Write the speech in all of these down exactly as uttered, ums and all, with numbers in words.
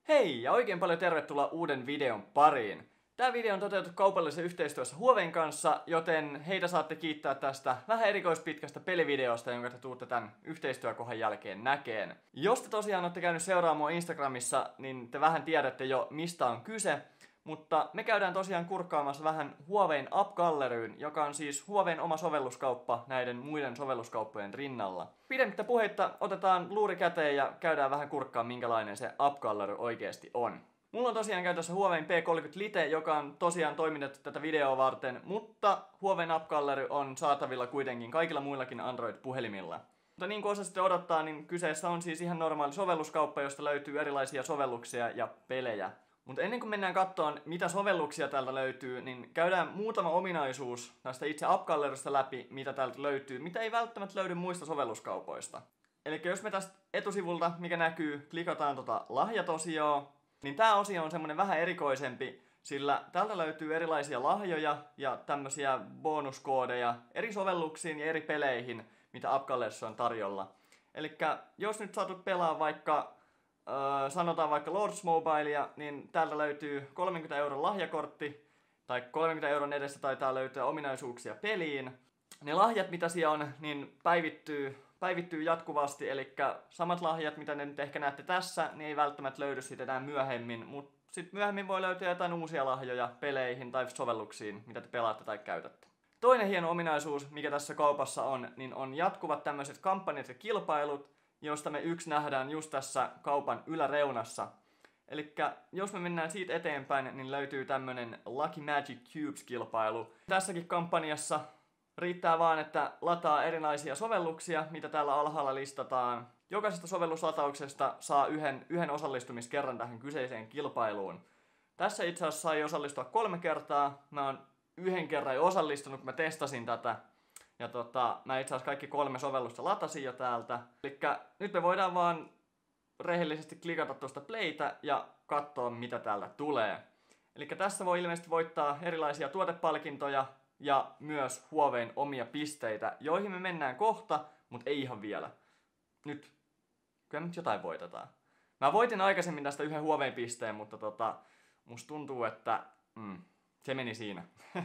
Hei ja oikein paljon tervetuloa uuden videon pariin. Tämä video on toteutettu kaupallisessa yhteistyössä Huawein kanssa, joten heitä saatte kiittää tästä vähän erikoispitkästä pelivideosta, jonka te tuutte tämän yhteistyökohan jälkeen näkeen. Jos te tosiaan olette käynyt seuraamaan Instagramissa, niin te vähän tiedätte jo mistä on kyse. Mutta me käydään tosiaan kurkkaamassa vähän Huawein App Galleryyn, joka on siis Huawein oma sovelluskauppa näiden muiden sovelluskauppojen rinnalla. Pidemmittä puheitta otetaan luuri käteen ja käydään vähän kurkkaan minkälainen se App Gallery oikeasti on. Mulla on tosiaan käytössä Huawein P kolmekymmentä Lite, joka on tosiaan toimitettu tätä videoa varten, mutta Huawein App Gallery on saatavilla kuitenkin kaikilla muillakin Android-puhelimilla. Mutta niin kuin osasitte odottaa, niin kyseessä on siis ihan normaali sovelluskauppa, josta löytyy erilaisia sovelluksia ja pelejä. Mutta ennen kuin mennään katsomaan, mitä sovelluksia täältä löytyy, niin käydään muutama ominaisuus tästä itse App Gallerysta läpi, mitä täältä löytyy, mitä ei välttämättä löydy muista sovelluskaupoista. Eli jos me tästä etusivulta, mikä näkyy, klikataan tota lahjatosioon, niin tää osio on semmonen vähän erikoisempi, sillä täältä löytyy erilaisia lahjoja ja tämmösiä bonuskoodeja eri sovelluksiin ja eri peleihin, mitä App Galleryssa on tarjolla. Eli jos nyt saatut pelaa vaikka Öö, sanotaan vaikka Lords Mobilea, niin täältä löytyy kolmenkymmenen euron lahjakortti, tai kolmenkymmenen euron edestä taitaa löytyä ominaisuuksia peliin. Ne lahjat, mitä siellä on, niin päivittyy, päivittyy jatkuvasti, eli samat lahjat, mitä ne nyt ehkä näette tässä, niin ei välttämättä löydy sitten enää myöhemmin, mutta sitten myöhemmin voi löytyä jotain uusia lahjoja peleihin tai sovelluksiin, mitä te pelaatte tai käytätte. Toinen hieno ominaisuus, mikä tässä kaupassa on, niin on jatkuvat tämmöiset kampanjat ja kilpailut, josta me yksi nähdään just tässä kaupan yläreunassa. Eli jos me mennään siitä eteenpäin, niin löytyy tämmönen Lucky Magic Cubes-kilpailu. Tässäkin kampanjassa riittää vaan, että lataa erilaisia sovelluksia, mitä täällä alhaalla listataan. Jokaisesta sovelluslatauksesta saa yhden, yhden osallistumiskerran tähän kyseiseen kilpailuun. Tässä itse asiassa sai osallistua kolme kertaa. Mä oon yhden kerran jo osallistunut, kun mä testasin tätä. Ja tota, mä itse asiassa kaikki kolme sovellusta latasin jo täältä. Elikkä nyt me voidaan vaan rehellisesti klikata tuosta playtä ja katsoa mitä täältä tulee. Elikkä tässä voi ilmeisesti voittaa erilaisia tuotepalkintoja ja myös Huawein omia pisteitä, joihin me mennään kohta, mutta ei ihan vielä. Nyt, kyllä nyt jotain voitetaan. Mä voitin aikaisemmin tästä yhden Huawein pisteen, mutta tota, musta tuntuu, että mm, se meni siinä.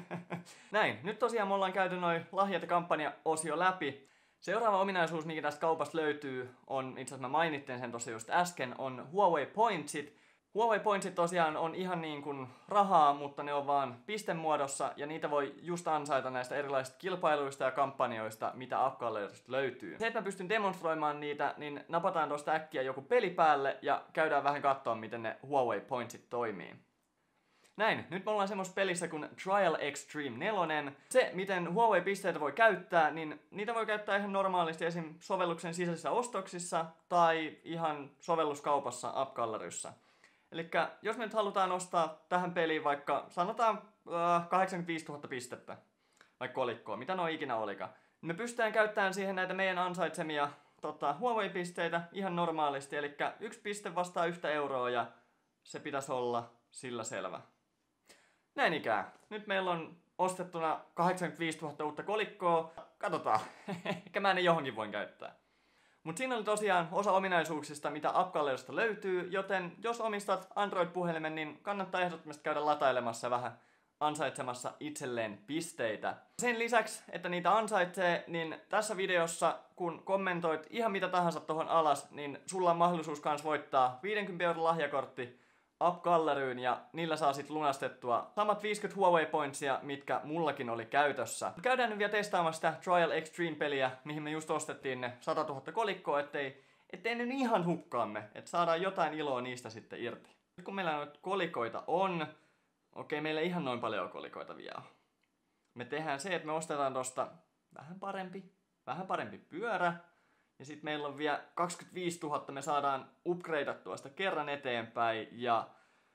Näin, nyt tosiaan me ollaan käyty noin lahjat ja kampanja-osio läpi. Seuraava ominaisuus, mikä tästä kaupasta löytyy, on, itse asiassa mä mainittin sen tossa just äsken, on Huawei Pointsit. Huawei Pointsit tosiaan on ihan niin kuin rahaa, mutta ne on vaan pistemuodossa, ja niitä voi just ansaita näistä erilaisista kilpailuista ja kampanjoista, mitä App Gallerysta löytyy. Se, että mä pystyn demonstroimaan niitä, niin napataan tuosta äkkiä joku peli päälle, ja käydään vähän katsoa, miten ne Huawei Pointsit toimii. Näin, nyt me ollaan semmoisessa pelissä kuin Trial Extreme neljä. Se, miten Huawei-pisteitä voi käyttää, niin niitä voi käyttää ihan normaalisti esim. Sovelluksen sisäisissä ostoksissa tai ihan sovelluskaupassa App Galleryssä. Elikkä jos me nyt halutaan ostaa tähän peliin vaikka, sanotaan äh, kahdeksankymmentäviisituhatta pistettä, vaikka kolikkoa, mitä ne on ikinä olikaan, niin me pystytään käyttämään siihen näitä meidän ansaitsemia tota, Huawei-pisteitä ihan normaalisti. Elikkä yksi piste vastaa yhtä euroa ja se pitäisi olla sillä selvä. Näin ikään. Nyt meillä on ostettuna kahdeksankymmentäviisituhatta uutta kolikkoa. Katsotaan. Ehkä mä ne johonkin voin käyttää. Mut siinä oli tosiaan osa ominaisuuksista, mitä App Gallerysta löytyy, joten jos omistat Android-puhelimen, niin kannattaa ehdottomasti käydä latailemassa vähän ansaitsemassa itselleen pisteitä. Sen lisäksi, että niitä ansaitsee, niin tässä videossa, kun kommentoit ihan mitä tahansa tohon alas, niin sulla on mahdollisuus kans voittaa viidenkymmenen euron lahjakortti App Galleryyn ja niillä saa sit lunastettua samat viisikymmentä Huawei Pointsia, mitkä mullakin oli käytössä. Käydään nyt vielä testaamaan sitä Trial Extreme-peliä, mihin me just ostettiin ne satatuhatta kolikkoa, ettei, ettei ne ihan hukkaamme, että saadaan jotain iloa niistä sitten irti. Nyt kun meillä noita kolikoita on, okei meillä ei ihan noin paljon kolikoita vielä. Me tehdään se, että me ostetaan tosta vähän parempi, vähän parempi pyörä. Ja sitten meillä on vielä kaksikymmentäviisituhatta, me saadaan upgradeattua sitä kerran eteenpäin ja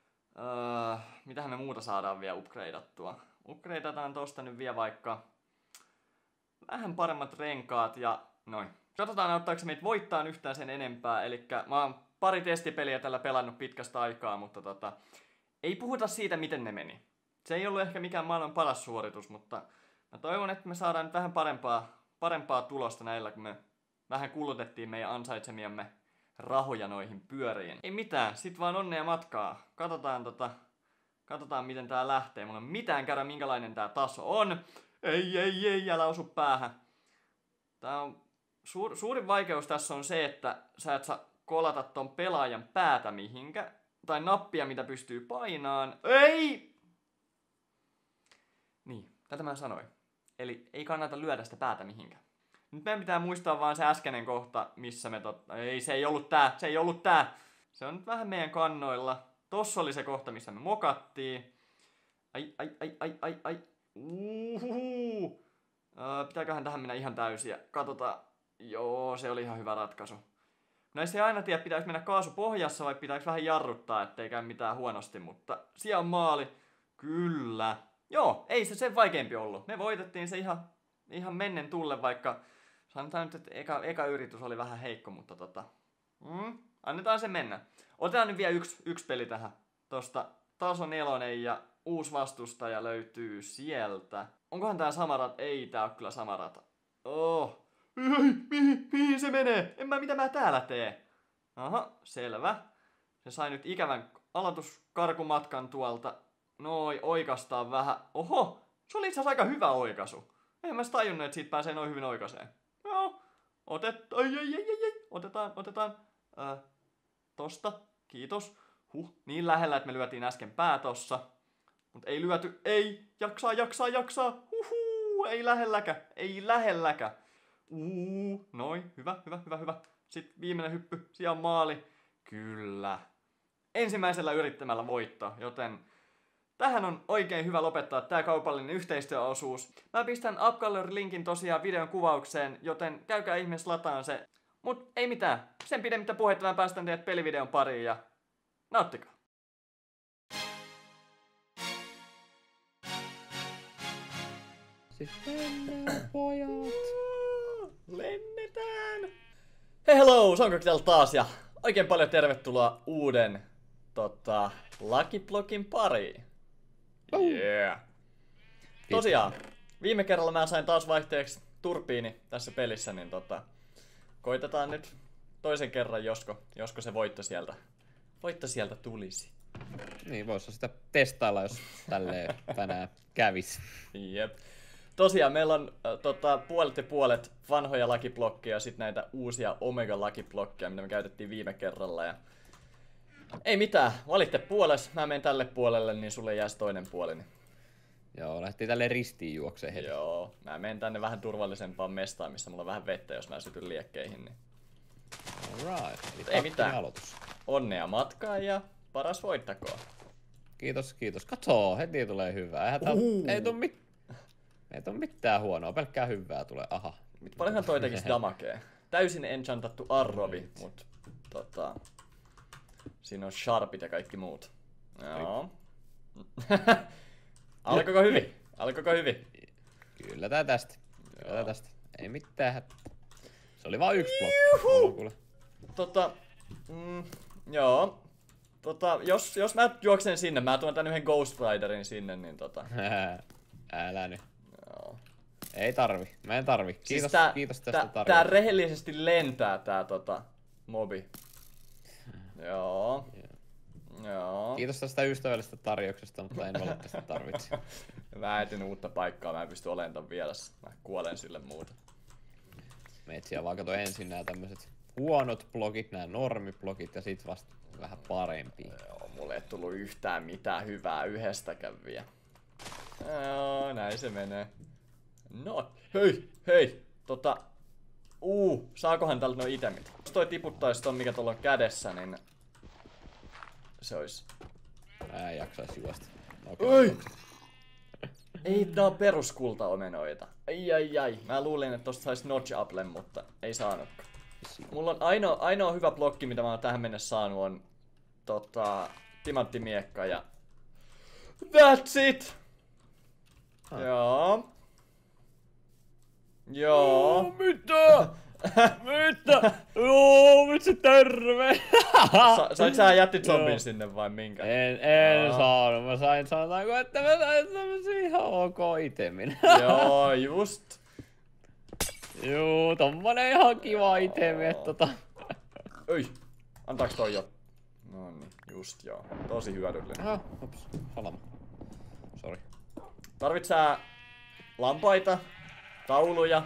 öö, mitähän me muuta saadaan vielä upgradeattua. Upgradeataan tosta nyt vielä vaikka vähän paremmat renkaat ja noin. Katsotaan auttaako se meitä voittaa yhtään sen enempää, eli mä oon pari testipeliä tällä pelannut pitkästä aikaa, mutta tota, ei puhuta siitä miten ne meni. Se ei ollut ehkä mikään maailman paras suoritus, mutta mä toivon, että me saadaan nyt vähän parempaa, parempaa tulosta näillä, kun me vähän kulutettiin meidän ansaitsemiamme rahoja noihin pyöriin. Ei mitään, sit vaan onnea matkaa. Katsotaan tota... Katsotaan miten tää lähtee. Mulla ei mitään käydä minkälainen tää taso on. Ei, ei, ei, älä osu päähän. Tää on... Suur, suurin vaikeus tässä on se, että sä et saa kolata ton pelaajan päätä mihinkä. Tai nappia, mitä pystyy painaan. Ei! Niin, tätä mä sanoin. Eli ei kannata lyödä sitä päätä mihinkään. Nyt meidän pitää muistaa vaan se äskeinen kohta, missä me tot... Ei, se ei ollut tää, se ei ollut tää. Se on nyt vähän meidän kannoilla. Tossa oli se kohta, missä me mokattiin. Ai, ai, ai, ai, ai, ai. Uhuhu. Äh, pitääköhän tähän mennä ihan täysiä. Katsotaan. Joo, se oli ihan hyvä ratkaisu. Näissä ei aina tiedä, pitääkö mennä kaasu pohjassa vai pitääkö vähän jarruttaa, ettei käy mitään huonosti, mutta siellä on maali. Kyllä. Joo, ei se sen vaikeampi ollut. Me voitettiin se ihan, ihan mennen tulle, vaikka sanotaan nyt, että eka, eka yritys oli vähän heikko, mutta tota... Mm, annetaan se mennä. Otetaan nyt vielä yksi, yksi peli tähän. Tosta taso nelonen ja uusi vastustaja löytyy sieltä. Onkohan tää sama rata? Ei tää oo kyllä sama rata. Oh. Ei, mihin, mihin se menee? En mä, mitä mä täällä teen? Aha, selvä. Se sai nyt ikävän aloituskarkumatkan tuolta. Noi, oikastaan vähän. Oho, se oli itse asiassa aika hyvä oikaisu. En mä tajunnut, että siitä pääsee noin hyvin oikaiseen. Joo, otet... ai, ai, ai, ai, ai. Otetaan, otetaan. Äh, tosta, kiitos. Huh, niin lähellä, että me lyötiin äsken pää tossa. Mut ei lyöty, ei, jaksaa, jaksaa, jaksaa. Huhuu, ei lähelläkä, ei lähelläkä. Uuu, noin, hyvä, hyvä, hyvä, hyvä. Sitten viimeinen hyppy, siellä on maali. Kyllä. Ensimmäisellä yrittämällä voitto, joten tähän on oikein hyvä lopettaa tää kaupallinen yhteistyöosuus. Mä pistän UpGallery-linkin tosiaan videon kuvaukseen, joten käykää ihmeessä lataan se. Mut ei mitään, sen pidemmittä puhetta mä päästän teidät pelivideon pariin ja nauttikaa. Sitten mennään, pojat. Lennetään! Hei hello, Sonkoki täällä taas ja oikein paljon tervetuloa uuden tota, Lucky Blockin pariin. Yeah. Tosiaan, viime kerralla mä sain taas vaihteeksi turbiini tässä pelissä, niin tota, koitetaan nyt toisen kerran, josko, josko se voitto sieltä, voitto sieltä tulisi. Niin, voisi sitä testailla, jos tälleen tänään kävis. Jep. Tosiaan meillä on äh, tota, puolet ja puolet vanhoja lakiblokkeja ja sitten näitä uusia Omega lakiblokkeja, mitä me käytettiin viime kerralla. Ja... Ei mitään, valitte puoles, mä menen tälle puolelle, niin sulle jää toinen puoli. Niin... Joo, lähti tälleen ristiin juokseen heti. Joo, mä menen tänne vähän turvallisempaan mestaan, missä mulla on vähän vettä, jos mä sytyn liekkeihin. Niin... Alright, eli ei mitään. Aloitus. Onnea matkaan ja paras voittakoon. Kiitos, kiitos. Kato, heti tulee hyvää. Eihän tää, ei tuu mit... Ei tuu mitään huonoa, pelkkää hyvää tulee. Aha. Paljonhan toi tekis damakee. Täysin enchantattu arrovi, mut tota... Siinä on sharpit ja kaikki muut. Joo. Alkoiko hyvin? Alkoiko hyvin? Kyllä tää tästä. Kyllä tää tästä. Ei mitään hätää. Se oli vaan yksi blokki. Tota... Mm, joo. Tota, jos, jos mä juoksen sinne, mä tuon tän yhden Ghost Riderin sinne, niin tota... Älä nyt. Joo. Ei tarvi. Mä en tarvi. Kiitos, siis tää, kiitos tästä tää, tarjosta. tää rehellisesti lentää tää tota... mobi. Joo. Joo. Kiitos tästä ystävällisestä tarjouksesta, mutta en valitettavasti tarvitse. Mä etin uutta paikkaa, mä en pysty olemaan ton vieressä. Mä kuolen sille muuta. Meet siellä vaan kato ensin nää tämmöset huonot blogit, nää normiblogit ja sit vasta vähän parempia. Joo, mulle ei tullut yhtään mitään hyvää yhdestäkään vielä. Joo, näin se menee. No, hei, hei, tota... Uu, saakohan tältä noi itemit? Jos toi tiputtais ton, mikä tuolla on kädessä, niin... Se ois... Mä en jaksais juosta. Oi! Ei, tää on peruskultaomenoita. Ai ai ai. Mä luulin, että tosta sais notch applen, mutta ei saanutkaan. Mulla on ainoa, ainoa hyvä blokki, mitä mä oon tähän mennessä saanut, on... Tota... Timanttimiekka ja... That's it! Ah. Joo. Joo. Oh, mitä? Mitä? Joo, vitsi terve! Sa sait sä jättizombin sinne vai minkä? En, en no. saanut. Mä sain sanotaanko, että mä sain tämmösen ihan ok itemin. Joo, just. Juu, tommonen ihan kiva itemi, että tota... Oi, Antaaks toi jo? No niin, just joo. Tosi hyödyllinen. Aha, ups, salama. Sori. Tarvitsää lampaita, tauluja.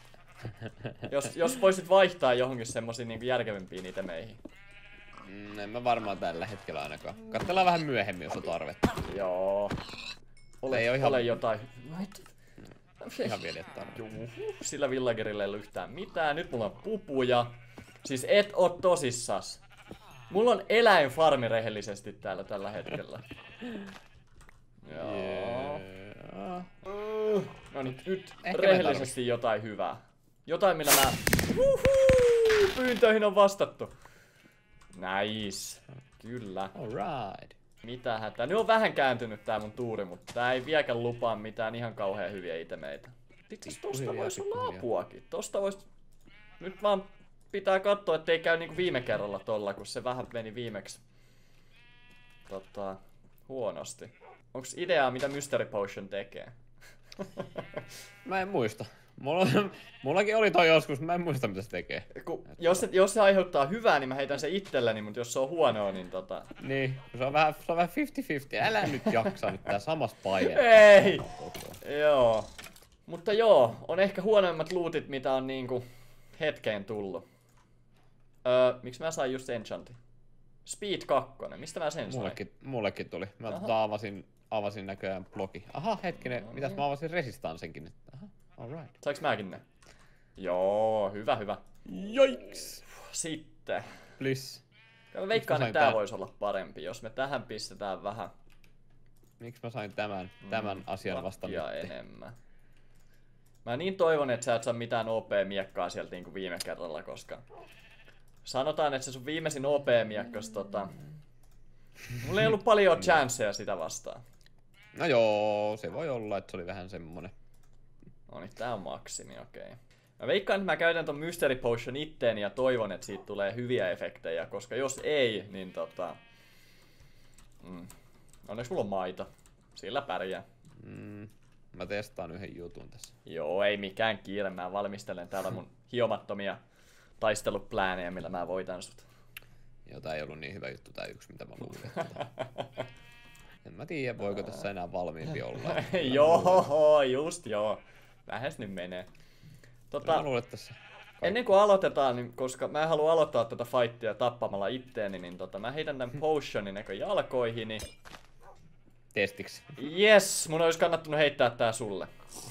Jos, jos voisit vaihtaa johonkin semmosiin niinku järkevimpiin itemeihin. Mm, en mä varmaan tällä hetkellä ainakaan. Katsellaan vähän myöhemmin, jos on tarvetta. Joo. Ole, Ei oo ihan- ole jotain. Ihan vielä et tarvitse. Juhu, sillä villagerilla ei ole yhtään mitään. Nyt mulla on pupuja. Siis et oo tosissas. Mulla on eläinfarmi rehellisesti täällä tällä hetkellä. Joo. Yeah. Uh, no niin, nyt Ehkä rehellisesti jotain hyvää. Jotain millä mä... Uhu, pyyntöihin on vastattu. Nice. Kyllä. Alright. Mitä hätää. Nyt on vähän kääntynyt tää mun tuuri, mutta tää ei vieläkään lupaa mitään ihan kauhean hyviä itemeitä. Itse asiassa tosta Pikkuhiljaa, vois olla pikkuhiljaa. apuakin. Tosta vois... Nyt vaan pitää katsoa, ettei käy niinku viime kerralla tolla, kun se vähän meni viimeksi. Tota... Huonosti. Onks ideaa, mitä Mystery Potion tekee? Mä en muista. Mulla, mullakin oli toi joskus, mä en muista mitä se tekee. Kun, jos, se, jos se aiheuttaa hyvää, niin mä heitän sen itselleni, mutta jos se on huonoa, niin tota... Niin, se on vähän, se on vähän viisikymmentä viisikymmentä. Älä nyt jaksa nyt tää samassa paijassa. Ei! Joo. Mutta joo, on ehkä huonoimmat lootit, mitä on niinku hetkeen tullut. Öö, miksi mä sain just enchantin? Speed kaksi, mistä mä sen sain? Mullekin, mullekin tuli. Mä Aha. tota avasin, avasin näköjään blogi. Aha, hetkinen, mitäs mä avasin resistansenkin. Aha, alright. Sainks mäkin ne? Joo, hyvä, hyvä. Joiks! Sitten. Please. Mä veikkaan, sain että tää tän? voisi olla parempi, jos me tähän pistetään vähän Miksi mä sain tämän, tämän asian vasta ja nyt? enemmän. Mä niin toivon, että sä et saa mitään O P-miekkaa sieltä niinku viime kerralla, koska... Sanotaan, että se sun viimeisin O P-miekkas tota... Mulla ei ollut paljon chanceja sitä vastaan. No joo, se voi olla, että se oli vähän semmonen. No niin, tää on maksimi, okei. Okay. Mä veikkaan, että mä käytän ton Mystery Potion itteeni ja toivon, että siitä tulee hyviä efektejä, koska jos ei, niin tota... Mm. Onneksi mulla on maito. Sillä pärjää. Mm, mä testaan yhden jutun tässä. Joo, ei mikään kiire. Mä valmistelen täällä mun hiomattomia taisteluplääneja, millä mä voitan sut. Joo, tää ei ollut niin hyvä juttu tää yksi, mitä mä luulin. Että... En mä tiedä, voiko tässä enää valmiimpi olla. Joo, just joo. Vähäs nyt menee. Tota, Mä luulen, että tässä... ennen kuin aloitetaan, niin koska mä en halua aloittaa tätä fightia tappamalla itteeni, niin tota, mä heitän tän potionin ehkä jalkoihini. Testiksi. Yes, mun olisi kannattanut heittää tää sulle.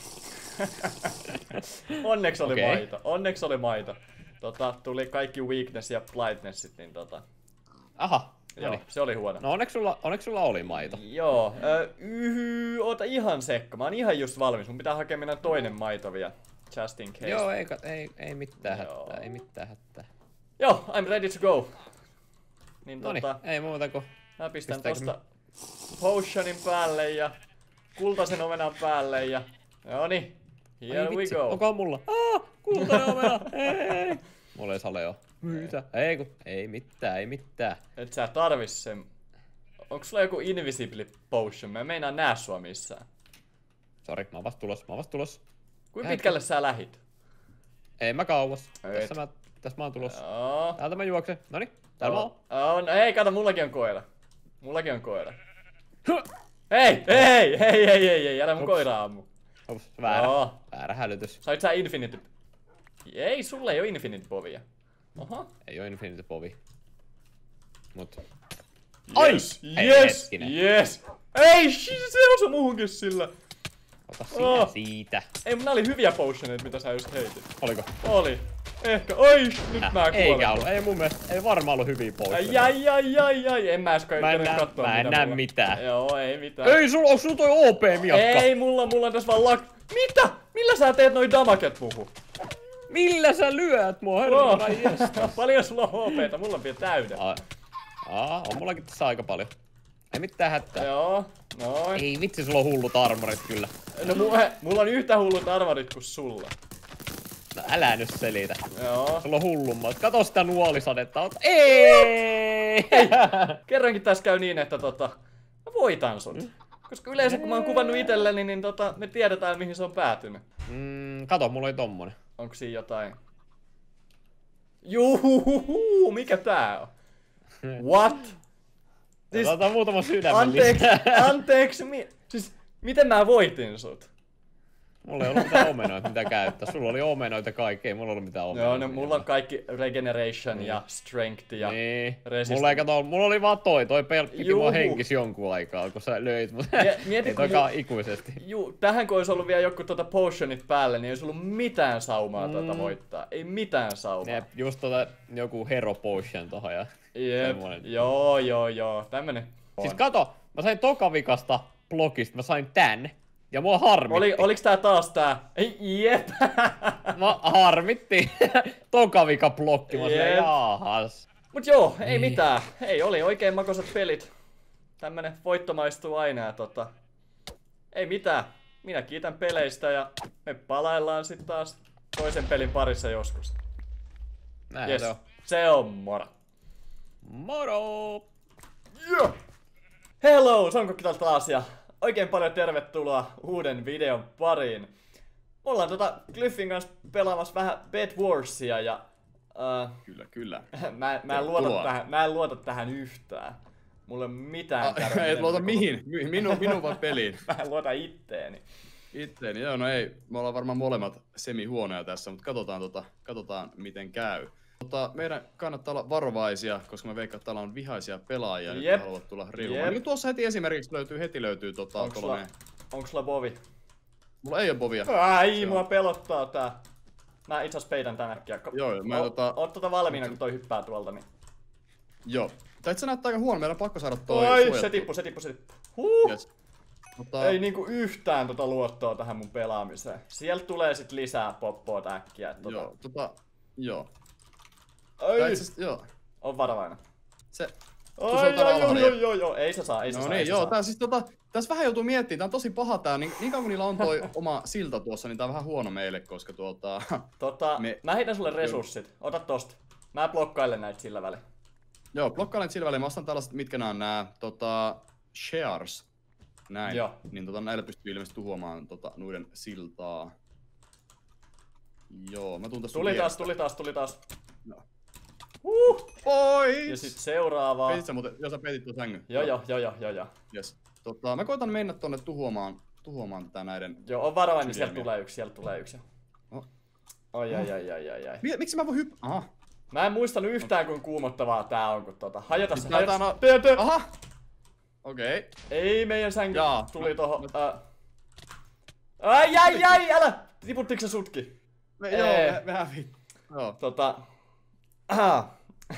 Onneksi oli Okei. maito, onneksi oli maito. Tota, tuli kaikki weakness ja blindnessit, niin tota... Aha, Joo, noniin. se oli huono. No onneksi sulla, onneksi sulla oli maito. Joo, ö, yhy, oota ihan sekka. Mä oon ihan just valmis. Mun pitää hakea minä toinen maito vielä. Just in case. Joo, ei, kat- ei, ei mitään Joo. hätää, ei mitään hätää. Joo, I'm ready to go. Niin Noniin, tota, ei muuta kuin... mä pistän pistääkö tosta potionin päälle ja kultaisen omenan päälle ja... Noniin, here Ai we vitsi, go. onko mulla? Ah, kultainen omena, ei! Mulla ei saleo. Mitä? Ei kun, ei mitään, ei mitään. Et sä tarvis sen... Onko sulla joku invisible potion? Mä en meinaa näe sua missään. Sori, mä oon vasta tulos, mä oon vasta tulos. Kuinka Jää- pitkälle sä lähit? Ei mä kauas. Et. Tässä mä, tässä mä oon tulos. Joo. Täältä mä juoksen. Noniin, täällä mä oon. On, ei, kato, mullakin on koira. Mullakin on koira. Hei, hei, hei, hei, hei, hei, älä mun Ups. koiraa ammu. Ups, väärä. Joo. Väärä hälytys. Sait sä Infinity... Ei, sulle ei oo Infinity Povia. Oho. Ei oo Infinity Povi. Mut... Yes, Ei, yes, hetkinen. yes. Ei, shit, se osui muuhunkin sillä. Ota sinä Oh. siitä. Ei, mun nää oli hyviä potioneita, mitä sä just heitit. Oliko? Oli. Ehkä. Oi, nyt Äh, mä eikä kuolen. ollut. Ei mun mielestä. Ei varmaan ollut hyviä pois. Ai, ai, ai, ai, ai. En mä edes Mä en kerran näe- katsoa, mä en mitä näe mulla- mitään. Joo, ei mitään. Ei, sulla onks sulla toi O P-miakka? Ei, mulla, mulla on tässä vaan lak... Mitä? Millä sä teet noin damaget muuhun? Millä sä lyöt mua, Oh. herra jestas? Paljon sulla on H P:tä? Mulla on vielä täyden. Ai. Aa, on mullakin tässä aika paljon. Ei mitään hätää. Joo, noin. Ei vitsi, sulla on hullut armorit kyllä. No mulla, mulla on yhtä hullut armorit kuin sulla. No älä nyt selitä. Joo. Sulla on hullummat. Kato sitä nuolisadetta. Ota. Ei! Kerrankin tässä käy niin, että tota... Mä voitan sut. Koska yleensä kun mä oon kuvannut itselleni, niin tota, me tiedetään mihin se on päätynyt. Mm, kato, mulla oli tommonen. Onko siinä jotain? Juhuhuhu, mikä tää on? What? Siis, otetaan muutama sydämen anteeksi, lisää. anteeksi, mi siis miten mä voitin sut? Mulla ei ollut mitään omenoita, mitä käyttää. Sulla oli omenoita kaikki, ei mulla ollut mitään omenoita. Joo, no mulla on kaikki regeneration niin. ja strength ja niin. resistance. Mulla, ei kato, mulla oli vaan toi, toi piti Juhu. mua henkis jonkun aikaa, kun sä löit mut. Mieti, ei toikaan mu... ikuisesti. Juu, tähän kun olisi ollut vielä joku tuota potionit päälle, niin ei olisi ollut mitään saumaa mm. tuota voittaa. Ei mitään saumaa. Jep, just tota joku hero potion tohon ja Jep, joo joo joo, tämmönen. Siis kato, mä sain tokavikasta blogista, mä sain tän. Ja mua harmitti. Oli, oliks tää taas tää? Ei, jep. Mä harmitti. Tokavika blokki, mä sanoin jaahas. Mut joo, ei niin. mitään. Ei, oli oikein makoisat pelit. Tämmönen voitto maistuu aina ja tota... Ei mitään. Minä kiitän peleistä ja me palaillaan sit taas toisen pelin parissa joskus. Näin yes. se on. Se on moro. Moro! Yeah. Hello, Sonkokki täältä taas ja oikein paljon tervetuloa uuden videon pariin. Me ollaan tota Glyffin kanssa pelaamassa vähän Bed Warsia ja... Uh, kyllä, kyllä. mä, mä, en luota tähän, mä en luota tähän yhtään. Mulla ei ole mitään ah, et luota mihin? Minun, minun vaan peliin. Mä en luota itteeni. Itteeni, joo no ei. Me ollaan varmaan molemmat semi-huonoja tässä, mutta katsotaan, tota, katsotaan miten käy. Tota, meidän kannattaa olla varovaisia, koska mä veikkaan, että täällä on vihaisia pelaajia, jotka haluavat tulla riumaan. Niin tuossa heti esimerkiksi löytyy, heti löytyy tota... Onks sulla, onks sulla bovi? Mulla ei oo bovia. Ai, mua pelottaa tää. Mä itse asiassa peitän tän äkkiä. Joo, mä o, tota... Oot tota valmiina, kun toi hyppää tuolta, niin... Joo. Tai et sä näyttää aika huono, meidän on pakko saada toi Oi, suojattu. se tippu, se tippu, se tippu. Huh! Yes. Mutta... Ei niinku yhtään tota luottoa tähän mun pelaamiseen. Sieltä tulee sit lisää poppoa äkkiä. Tota... Joo, tota... Joo. Ai. Itse, joo. On varovainen. Se... Ai, joo, joo, joo, joo, joo, ei se saa, ei se no saa, niin, ei se joo, saa. tää siis tota, tässä vähän joutuu miettimään, tää on tosi paha tää, niin, niin kauan kun niillä on toi oma silta tuossa, niin tää on vähän huono meille, koska tuota... Tota, me... mä heitän sulle resurssit, ota tosta. Mä blokkailen näitä sillä välin. Joo, blokkailen sillä välin, mä ostan tällaiset, mitkä nää on nää, tota, shares. Näin, joo. Niin tota, näillä pystyy ilmeisesti tuhoamaan tota, noiden siltaa. Joo, mä tuun tässä Tuli taas, tuli taas, tuli taas. No. Uh! Pois! Ja sit seuraavaa. Peitit sä muuten, jos sä peitit tuon sängyn. Joo, joo, joo, joo, joo, joo. Yes. Tota, mä koitan mennä tonne tuhoamaan, tuhoamaan tätä näiden... Joo, on varovainen, niin sieltä tulee yksi, sieltä tulee yksi. Oh. Ai, ai, ai, ai, ai, ai. Mik, miksi mä voin hyppää? Aha. Mä en muistanut yhtään, kuin kuumottavaa tää on, kun tota... Hajota se, hajota... hajota... Työ, työ. Aha! Okei. Okay. Ei, meidän sänky Jaa. tuli tohon... Uh... Ai, ai, ai, älä! Tiputtiinko se sutki? Me, joo, me, me hävit. Joo. Tota... Aha.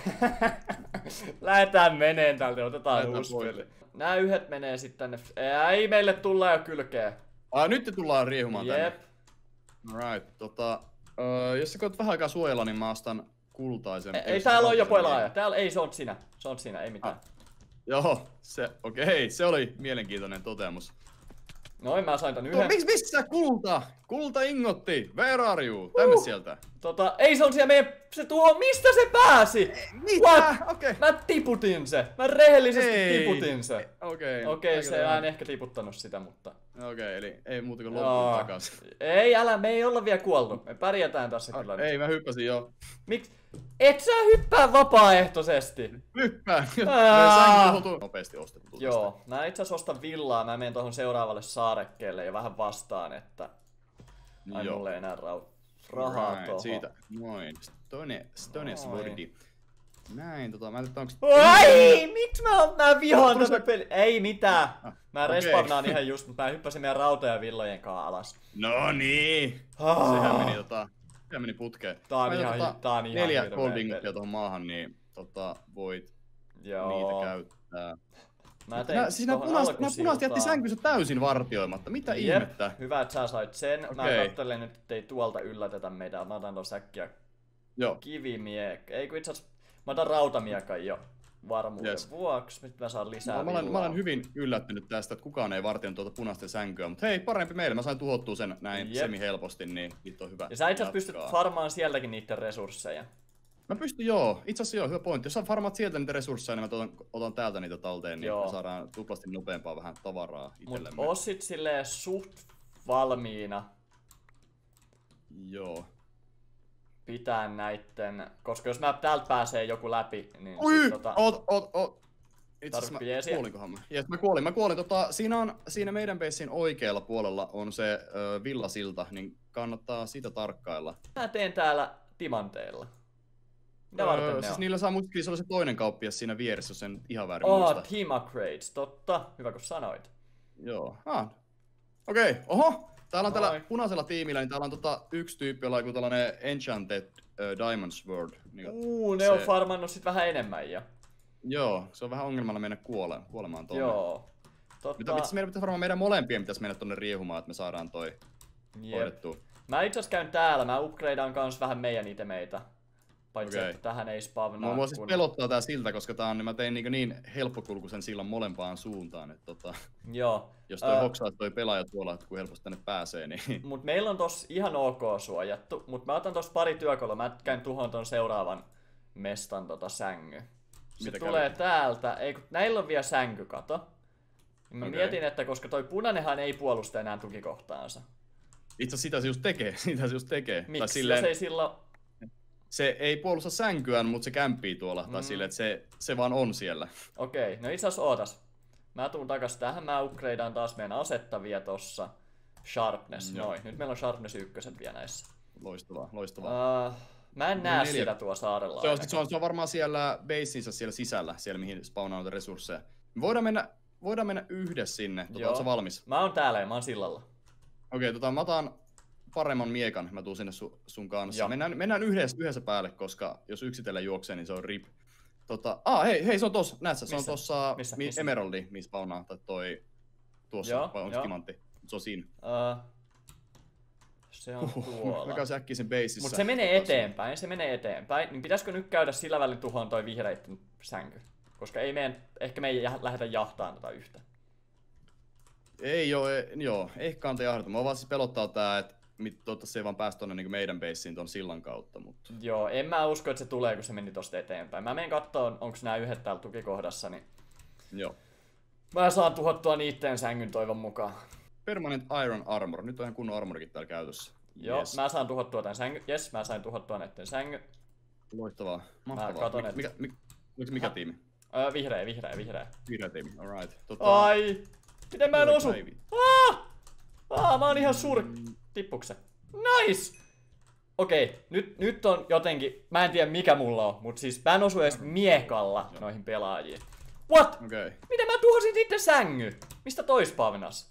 Lähetään meneen täältä, otetaan Lähetään uusi peli. Nää yhdet menee sitten tänne... Ei, meille tullaan jo kylkeen. Ai, nyt te tullaan riehumaan Jep. tänne. Alright, tota... Öö, jos sä koet vähän aikaa suojella, niin mä ostan kultaisen. Ei, ei täällä on jo pelaaja. Täällä ei, se on sinä. Se on sinä, ei mitään. Ah. Joo, se, okei, okay, se oli mielenkiintoinen toteamus. Noin, mä sain tän yhden. No, miks, missä kulta? Kulta ingotti, where are you? Tänne uh. sieltä. Tota, ei se on siellä meidän, se tuo, mistä se pääsi? Mitä? Okei. Okay. Mä tiputin se, mä rehellisesti ei. tiputin se. Okei. Okay. Okei, okay, se en ehkä tiputtanut sitä, mutta... Okei, okay, eli ei muuta kuin loppuun takas. Ei, älä, me ei olla vielä kuoltu. Me pärjätään tässä ah, kyllä Ei, nyt. mä hyppäsin jo. Miks? Et sä hyppää vapaaehtoisesti? Hyppää! Nopeasti ostettu. Joo, tästä. Mä itse asiassa ostan villaa, mä menen tohon seuraavalle saarekkeelle ja vähän vastaan, että... Ai Joo. Mulle ei enää rau... rahaa right, tohon. Siitä, noin. Stone, Stone Swordi. Näin, tota, mä en tiedä onks... Ai, miksi mä, mä vihaan tätä peliä? Ei mitään. Ah, mä okay. respawnaan ihan just, mutta mä hyppäsin meidän rautoja villojen kanssa alas. No niin! Ah. Sehän meni tota... Sehän meni putkeen. Tää on ihan, tota, tää on ihan neljä goldingotia tohon maahan, niin tota, voit Joo. niitä käyttää. Mä tein nää, siis nää punaiset, nää punaiset jätti sänkynsä täysin vartioimatta. Mitä Jep. ihmettä? Hyvä, että sä sait sen. Okay. Mä katselen nyt, ettei tuolta yllätetä meitä. Mä otan tuossa äkkiä kivimiekka. Ei kun itse asiassa, mä otan rautamiekan jo varmuuden yes. vuoksi. Nyt mä saan lisää no, mä, olen, mä olen hyvin yllättynyt tästä, että kukaan ei vartioinut tuota punaisten sänkyä. Mutta hei, parempi meille. Mä sain tuhottua sen näin Jep. semi-helposti, niin nyt on hyvä. Ja sä itse asiassa pystyt farmaan sieltäkin niiden resursseja. Mä pystyn joo, itse asiassa joo, hyvä pointti. Jos sä farmaat sieltä niitä resursseja, niin mä otan, otan täältä niitä talteen, niin joo. me saadaan tuplasti nopeampaa vähän tavaraa itsellemme. Mut oot sit silleen suht valmiina. Joo. pitää näitten, koska jos mä täältä pääsee joku läpi, niin Ui, sit, tota, oot, oot, oot. Itse asiassa tarvitsetko mä jeesiä? kuolinkohan mä? Jes, mä kuolin, mä kuolin. Tota, siinä, on, siinä meidän basin oikealla puolella on se ö, villasilta, niin kannattaa sitä tarkkailla. Mä teen täällä timanteilla. Mitä varten ne siis on? niillä saa muistaakseni se oli se toinen kauppias siinä vieressä, jos sen ihan väärin Oh, muista. team upgrades, totta. Hyvä kun sanoit. Joo. Ah. Okei, okay. Oho! Täällä on Moi. tällä punaisella tiimillä, niin täällä on tota yksi tyyppi, jolla on joku tällainen Enchanted uh, Diamond Sword. Niin, Uu, ne se- on farmannut sit vähän enemmän jo. Joo, se on vähän ongelmalla mennä kuole, kuolemaan tonne. Joo. Nyt Totta, on, itse meidän pitäisi varmaan meidän molempien pitäisi mennä tonne riehumaan, että me saadaan toi jep. hoidettua. Mä itse asiassa käyn täällä, mä upgradean kans vähän meidän itemeitä. Paitsi Okei. että tähän ei spavnaa. Mua, mua siis kun- pelottaa tää silta, koska tää on, niin mä tein niin, niin helppokulkuisen sillan molempaan suuntaan. Että tota, Joo. jos toi Ö, hoksaa toi pelaaja tuolla, että kun helposti tänne pääsee, niin Mut meillä on tossa ihan ok suojattu, mut mä otan tossa pari työkalua, mä käyn tuhon ton seuraavan mestan tota sängy. Se Mitä tulee kävi? täältä, ei kun näillä on vielä sänky, kato. Mä Okei. mietin, että koska toi punainenhan ei puolusta enää tukikohtaansa. itse asiassa sitä se just tekee. Sitä se just tekee. Tai Miksi? silleen, Jos ei silloin... se ei puolusta sänkyään, mutta se kämpii tuolla. Mm. Tai silleen, että se, se vaan on siellä. Okei, no itse asiassa ootas. Mä tuun takas tähän, mä upgradean taas meidän asettavia tossa. Sharpness, Joo. noin. Nyt meillä on Sharpness ykköset vielä näissä. Loistavaa, loistavaa. Uh, mä en Mulla näe on neljä. sitä tuo saarella. Se on, ainakaan. se, on, se on varmaan siellä baseinsa siellä sisällä, siellä mihin spawnaa noita resursseja. Me voidaan mennä, voidaan mennä yhdessä sinne. Tota, Joo. ootko sä valmis? Mä oon täällä ja mä oon sillalla. Okei, tota, mä otan paremman miekan, mä tuun sinne su, sun kanssa. Joo. Mennään, mennään yhdessä, yhdessä päälle, koska jos yksitellen juoksee, niin se on rip. Tota, ah, hei, hei, se on tossa, näet sä, se on Missä? tossa Missä? mi, Missä? Emeraldi, missä spawnaa, tai toi, tuossa, Joo, vai onko joo. timantti? Se on siinä. Uh, se on Mä tuolla. käyn äkkiä sen baseissa. Mut se menee eteenpäin, se menee eteenpäin. Niin pitäisikö nyt käydä sillä välin tuhoon toi vihreitten sänky? Koska ei meidän, ehkä me ei jä- lähdetä jahtaan tota yhtä. Ei joo, ei, joo, ehkä kannata jahdata. Mä vaan siis pelottaa tää, että mit- toivottavasti se ei vaan päästä tonne niin meidän baseen ton sillan kautta, mutta... Joo, en mä usko, että se tulee, kun se meni tosta eteenpäin. Mä menen kattoon, onko nämä yhdet täällä tukikohdassa, niin Joo. mä saan tuhottua niitten sängyn toivon mukaan. Permanent Iron Armor. Nyt on ihan kunnon armorikin täällä käytössä. Joo, Yes. mä saan tuhottua tän sängyn. Jes, mä sain tuhottua näitten sängyn. Loistavaa. Mahtavaa. katon, Mik- että- mikä, mikä, mikä, mikä Ha. tiimi? Öö, vihreä, vihreä, vihreä. Vihreä tiimi, alright. Tota, Ai! Miten mä en Oi, osu? Päivi. Ah! Ah, mä oon ihan sur... Tippuks se? Nice! Okei, nyt, nyt on jotenkin... Mä en tiedä mikä mulla on, mut siis mä en osu edes miekalla noihin pelaajiin. What? Okei. Okay. Miten mä tuhosin niitten sängy? Mistä toi spavnas?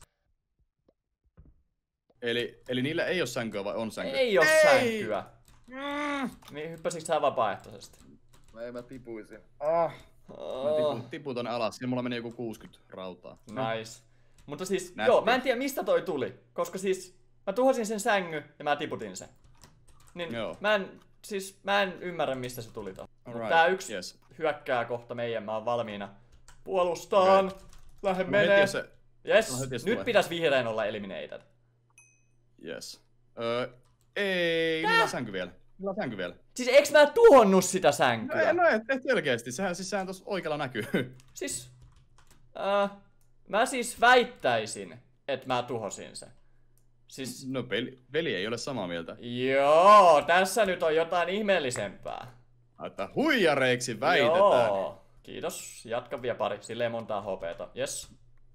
Eli, eli niillä ei oo sänkyä vai on sänkyä? Ei oo Ei! sänkyä. Mm. Niin hyppäsitkö sä vapaaehtoisesti? Ei mä tipuisin. Ah. Mä Oh, tipuin, tipuin tonne alas. Siinä mulla meni joku kuusikymmentä rautaa. nice. Mutta siis, Nätti. joo, mä en tiedä mistä toi tuli. Koska siis, mä tuhosin sen sängy ja mä tiputin sen. Niin Joo. mä en, siis mä en ymmärrä mistä se tuli tosta. Mut Alright, tää yksi yes. hyökkää kohta meidän, mä oon valmiina. Puolustaan! Okei. Lähde No menee! heti jos se... Yes, no heti jos nyt tulee. pitäis vihreän olla eliminated. Yes. Öö, ei, niillä on sänky vielä. Niillä on sänky vielä. Siis eiks mä tuhonnut sitä No, sänkyä? ei, no et, et selkeästi. Sehän, siis sehän tossa oikealla näkyy. Siis, äh, mä siis väittäisin, että mä tuhosin sen. Siis, No peli, peli ei ole samaa mieltä. joo, tässä nyt on jotain ihmeellisempää. Että huijareiksi väitetään. Joo, kiitos. Jatka vielä pari, silleen montaa H P:tä. Yes.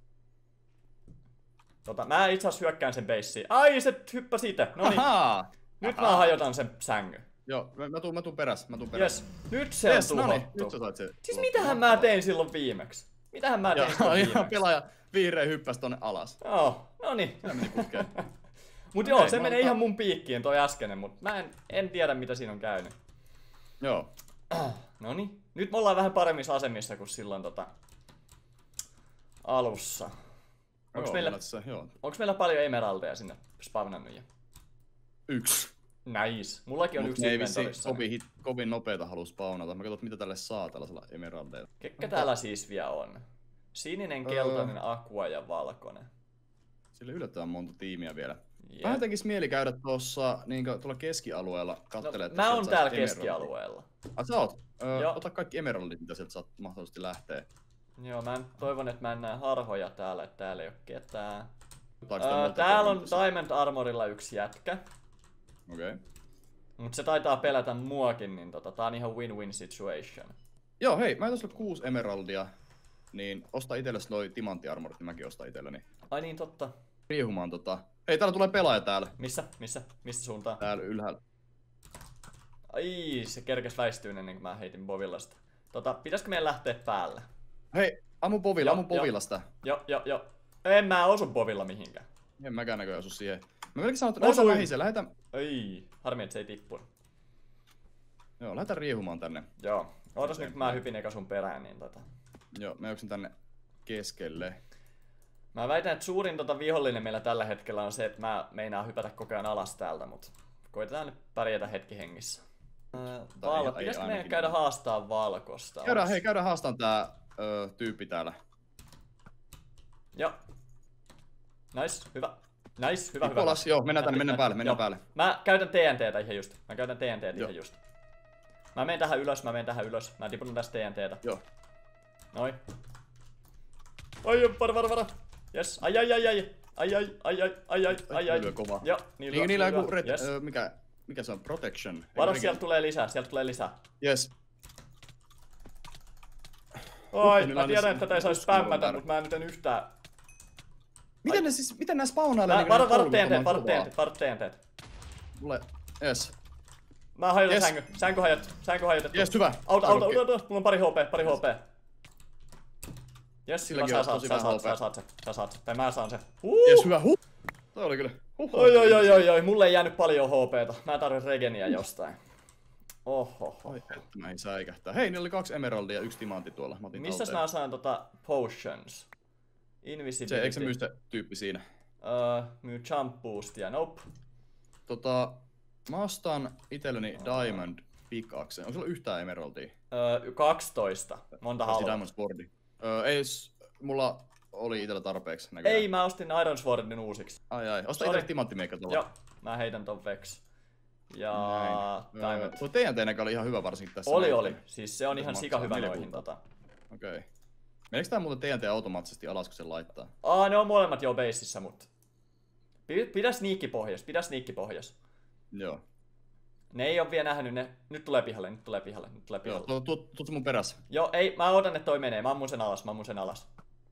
Tota, mä itse asiassa hyökkään sen beissiin. Ai, se hyppäsi itse. Noniin, Ahaa! nyt Ahaa. mä hajotan sen sängy. Joo, mä, mä tuun, mä tuun peräs, mä tuun peräs. Yes, nyt se Yes, on no niin, tuhottu. nyt sä sait se. Siis mitähän mä tein silloin viimeksi? Mitähän mä tein silloin Ja, ja viimeksi? pelaaja vihreä hyppäs tonne alas. Joo, no niin. Se meni putkeen. Mut Okei, joo, se mä menee otan- ihan mun piikkiin toi äskeinen, mut mä en, en tiedä mitä siinä on käynyt. Joo. No niin, nyt me ollaan vähän paremmissa asemissa kuin silloin tota alussa. Onks Joo, meillä, tässä, joo. onks meillä paljon emeraldeja sinne spavnannut jo? Yksi. Nice. Mullakin on Mut yksi ne ei vissiin inventorissa. kovin, hit, kovin nopeeta halua spawnata. Mä katson, mitä tälle saa tällaisella emeraldeilla. Ketkä täällä siis vielä on? Sininen, keltainen, aqua ja valkoinen. Sillä yllättävän monta tiimiä vielä. Jep. Vähän tekis mieli käydä tuossa niin tuolla keskialueella kattelee. No, mä oon täällä keskialueella. Ah, sä oot? Öö, Joo. ota kaikki emeraldit, mitä sieltä saat mahdollisesti lähtee. Joo, mä en- toivon, että mä en näe harhoja täällä, että täällä ei oo ketään. Otaaks tää Öö, multa täällä on torjunta? Diamond Armorilla yksi jätkä. Okei. Okay. Mut se taitaa pelätä muakin, niin tota, tää on ihan win-win situation. Joo, hei, mä tässä kuusi emeraldia, niin osta itsellesi noi timanttiarmorit, niin mäkin ostan itselleni. Ai niin, totta. Riehumaan tota... Hei, täällä tulee pelaaja täällä. Missä? Missä? Mistä suuntaan? Täällä ylhäällä. Ai, se kerkes väistyä ennen kuin mä heitin Bovillasta. Tota, pitäisikö meidän lähteä päälle? Hei, ammu Bovilla, Jo, ammu Bovillasta. Joo, joo, joo. En mä osu Bovilla mihinkään. En mäkään näköjään osu siihen. Mä melkein sanon, että Osuin. lähdetään lähiseen, lähdetään... Ai, harmi, että se ei tippunut. Joo, lähdetään riehumaan tänne. Joo. Ootas nyt, kun mä hypin eka sun perään, niin tota... Joo, mä juoksen tänne keskelle. Mä väitän, että suurin tota vihollinen meillä tällä hetkellä on se, että mä meinaan hypätä koko ajan alas täältä, mut koitetaan nyt pärjätä hetki hengissä. Val... ei- Pitäisikö ei meidän ainakin käydä niin. haastaa valkosta? Käydään, Onks- hei, käydään haastaan tää ö, tyyppi täällä. Joo. Nice, hyvä. Nice, hyvä, hyvä. Alas, joo, mennään tänne, mennään päälle, mennään Joo. päälle. Mä käytän T N T:tä ihan just. Mä käytän T N T:tä Joo. ihan just. Mä menen tähän ylös, mä menen tähän ylös. Mä tiputan tästä T N T:tä. Joo. Noin. Ai, vara, vara, vara. Yes. Ai, ai, ai, ai. Ai, ai, ai, ai, ai, ai, ai, ai. Lyö kovaa. Joo, niin Niin, niillä on lyö. joku red, Yes. ö, mikä, mikä se on? Protection. Varo, sieltä tulee lisää, sieltä tulee lisää. Yes. Oi, niillä mä on tiedän, ne että tätä ei saisi uskomaton spämmätä, määrä. mutta mä en nyt en yhtään... Miten ne siis, miten nää spawnailee Mä, niinku varo, nää varo T kolme N T, varo T kovaa? N T, varo T N T. Mulle, yes. Mä hajotan Yes. sänky, sänky hajot, sänky hajotettu. Yes, hyvä. Auta, auta, Okei. auta, auta, mulla on pari H P, pari H P. Jes, Silläkin sä on saat, tosi sä vähän saat, H P. sä saat se, sä saat se, tai mä saan se. Huu! Yes, hyvä. Huh. Toi oli kyllä. Huh. Oi, oi, oi, oi, oi, mulle ei jäänyt paljon H P:tä. Mä tarvitsen regeniä jostain. Oho. Oi, että mä ei säikähtää. Hei, niillä oli kaksi emeraldia ja yksi timantti tuolla. Mä otin Missäs talteen. mä saan tota potions? Invisibility. Se, eikö se myy se tyyppi siinä? Öö, myy jump boostia, nope. Tota, mä ostan itselleni Diamond Pickaxe. Onko sulla yhtään emeraldia? Öö, kaksitoista. Monta Ostin haluaa. Diamond Swordi. Öö, ei, s- mulla oli itellä tarpeeksi näköjään. Ei, mä ostin Iron Swordin uusiksi. Ai ai, osta Sorry. itelle timanttimeikka tuolla. Joo, mä heitän ton Vex. Ja Näin. Öö, Diamond. tuo T N T oli ihan hyvä varsinkin tässä. Oli, näin. oli. Siis se on Mitä ihan se sika maksaa? hyvä Neljä noihin kultaa. tota. Okei. Okay. Meneekö tää muuten T N T automaattisesti alas, kun se laittaa? Aa, ne on molemmat jo baseissa, mut... Pi- Pidä sniikki pohjas, pidä sniikki pohjas. Joo. Ne ei oo vielä nähnyt, ne... Nyt tulee pihalle, nyt tulee pihalle, nyt tulee Joo, pihalle. tuut tu, tu, tu mun perässä. Joo, ei, mä odotan, että toi menee. Mä ammun sen alas, mä ammun sen alas.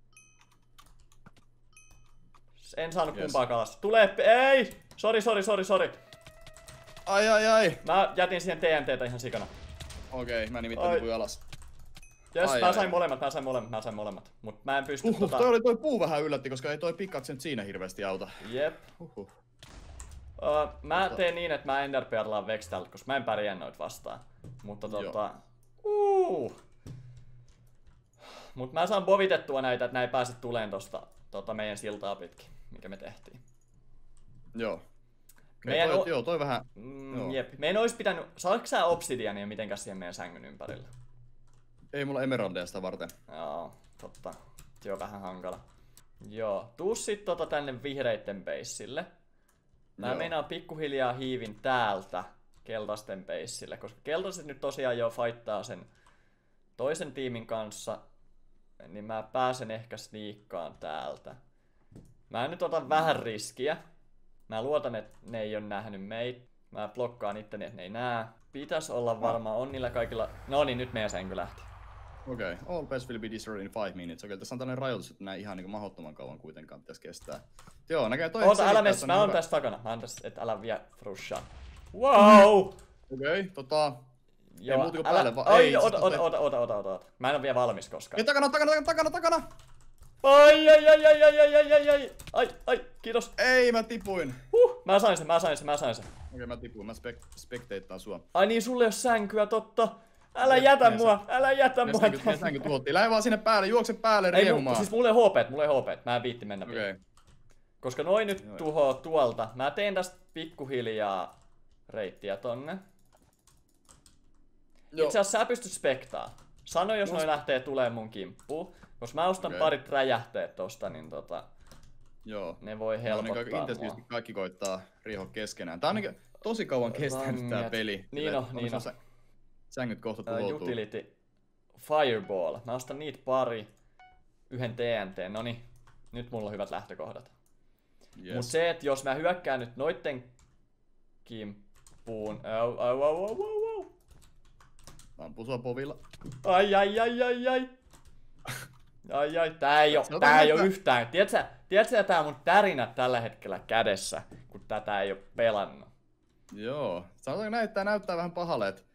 En saanut Yes. kumpaakaan alas. Tulee, ei! Sori, sori, sori, sori. Ai ai ai! Mä jätin siihen T N T:tä ihan sikana. Okei, okay, mä nimittäin Ai. tipuin alas. Jes, Ai, mä ai, sain ai. molemmat, mä sain molemmat, mä sain molemmat. Mut mä en pysty Uhuh, tota... toi oli toi puu vähän yllätti, koska ei toi pikkaksi nyt siinä hirveästi auta. Jep. Uhuh. Uh, mä Tota- teen niin, että mä enderpearlaan Vex täältä, koska mä en pärjää noit vastaan. Mutta Joo. tota... Uh. Mut mä saan bovitettua näitä, että näin ei pääse tuleen tosta tota meidän siltaa pitkin, mikä me tehtiin. Joo. Okay, Meidän toi, o- joo, toi vähän... Mm, Joo. jep. Meidän ois pitänyt... Saatko sä obsidiania mitenkään siihen meidän sängyn ympärille? Ei mulla emeraldeja sitä varten. Joo, totta. Se on vähän hankala. Joo, tuu sit tota tänne vihreitten beissille. Mä Joo. meinaan pikkuhiljaa hiivin täältä keltaisten beissille, koska keltaiset nyt tosiaan jo fighttaa sen toisen tiimin kanssa, niin mä pääsen ehkä sniikkaan täältä. Mä nyt otan vähän riskiä. Mä luotan, että ne ei oo nähnyt meitä. Mä blokkaan itteni, että ne ei näe. Pitäis olla varmaan, on niillä kaikilla... No niin, nyt meidän sänky lähti. Okei, okay. All best will be destroyed in five minutes. Okei, okay, tässä on tällainen rajoitus, että näin ihan niinku mahdottoman kauan kuitenkaan pitäisi kestää. Joo, näkee toi... Oota, selittää, älä mene, että on mä oon hyvä- tässä takana. Mä oon tässä, et älä vie frushaa. Wow! Okei, okay, tota... Joo, muuta kuin älä... päälle, vaan- Ai, ei, ota, siis ota, tota- ota, ota, ota, ota, ota. Mä en oo vielä valmis koskaan. Ei, takana, takana, takana, takana, takana! Ai, ai, ai, ai, ai, ai, ai, ai, ai, ai, ai, kiitos. Ei, mä tipuin! Huh, mä sain sen, mä sain sen, mä sain sen. Okei, okay, mä tipuin, mä spek- spekteittaan sua. Ai niin, sulle ei oo sänkyä, totta. Älä Jep, jätä mies. mua, älä jätä Mies mua. sänky, mies sänky tuhottiin. Lähde vaan sinne päälle, juokse päälle Ei, mu, riehumaan. siis mulla ei H P, mulla ei H P, mä en viitti mennä Okei. vielä. Koska noin nyt Joo. tuhoo tuolta. Mä teen tästä pikkuhiljaa reittiä tonne. Joo. Itse asiassa sä pystyt spektaa. Sano, jos Mus- noi lähtee tulee mun kimppuun. Koska mä ostan Okei. parit räjähteet tosta, niin tota, Joo. ne voi No, niin helpottaa kaikki, mua. intensiivisesti kaikki koittaa riehoa keskenään. Tää on niinku tosi kauan kestänyt tää Ranget. peli. Niin Silleen, on, että niin on. sä- Sängyt kohta Ää, tuhoutuu. utility Fireball. Mä ostan niitä pari. Yhden T N T. Noniin. Nyt mulla on hyvät lähtökohdat. Yes. Mut se, että jos mä hyökkään nyt noitten kimppuun, loppuun. Au, au, au, au, au, au. Ampu sua povilla. Ai, ai, ai, ai, ai. Ai, ai, tää ei oo, Sanotaan, tää ei oo että- yhtään. Tiedätkö, tiedätkö tää mun tärinät tällä hetkellä kädessä, kun tätä ei oo pelannut? Joo. Sanotaanko näin, että tää näyttää vähän pahalle, että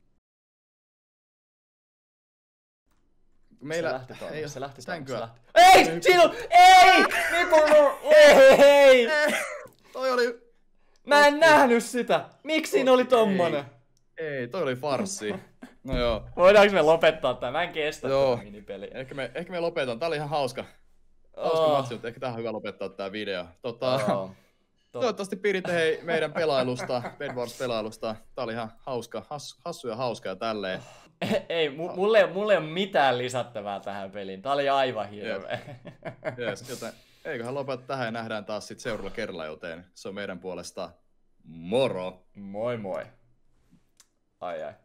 meillä se lähti tuonne, ei se lähti tuonne, se sänkyä. lähti. Ei! Siinä on! Ei! Vipu! Ei! Toi oli... Mä en nähnyt sitä! Miksi siinä oli tommonen? Ei, toi oli farssi. No joo. Voidaanko me lopettaa tää? Mä en kestä Joo. tätä minipeliä. Ehkä me, ehkä me lopetan. Tää oli ihan hauska. Hauska Oh. matsi, mutta ehkä tähän on hyvä lopettaa tää video. Tota, Oh. toivottavasti piditte hei meidän pelailusta, Bed Wars pelailusta. Tää oli ihan hauska, has, hassu ja hauska ja tälleen. Ei, mu- mulle, mulle ei ole mitään lisättävää tähän peliin. Tää oli aivan hirveä. Yes, joten eiköhän lopeta tähän ja nähdään taas sit seuraavalla kerralla, joten se on meidän puolesta moro! Moi moi. Ai ai.